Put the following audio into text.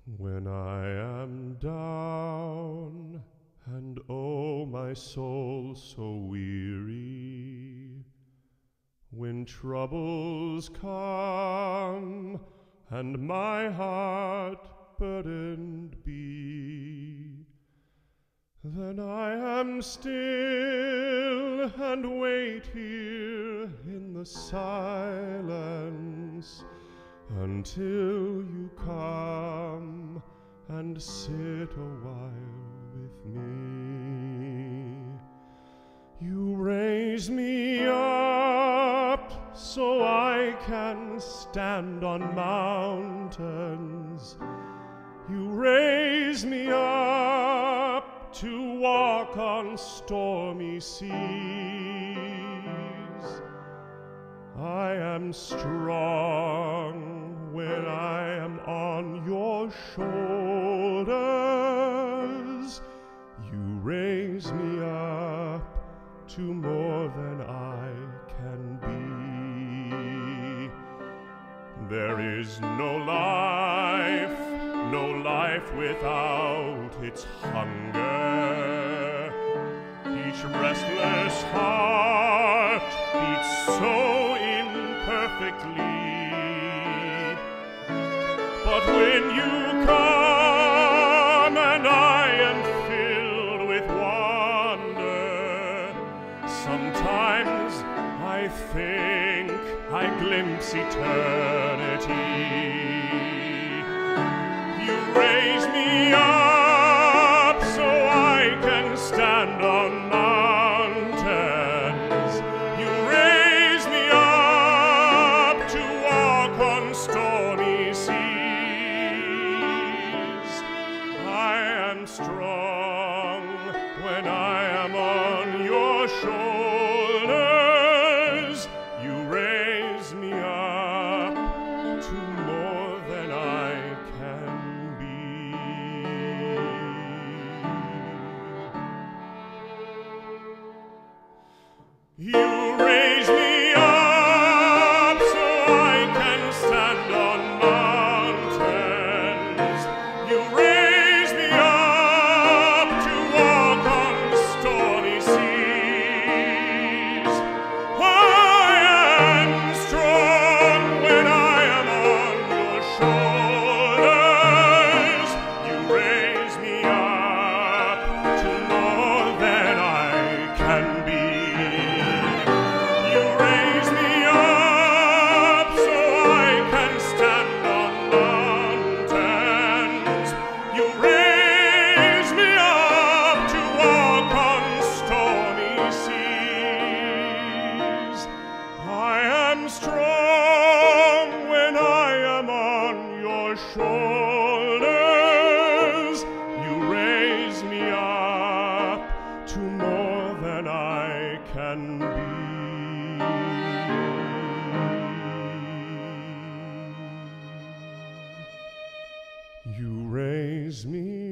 When I am down, and oh, my soul so weary, when troubles come, and my heart burdened be, then I am still and wait here in the silence until you come and sit a while with me. You raise me up so I can stand on mountains. You raise me up to walk on stormy seas. I am strong when I am on your shoulders. You raise me up to more than I can be. There is no life without its hunger. Each restless heart beats so imperfectly. But when you come and I am filled with wonder, sometimes I think I glimpse eternity. You raise me up so I can stand on mountains. You raise me up to walk on stormy seas. I am strong when I am on your shoulders. You raise me up to more than I can be. You raise me up so I can stand on mountains. You raise me up to walk on stormy seas. I am strong when I am on your shoulders. You raise me up to more than I can be. You raise me up so I can stand on mountains. You raise me up to walk on stormy seas. I am strong when I am on your shoulders. You raise me up to more than I can be. You raise me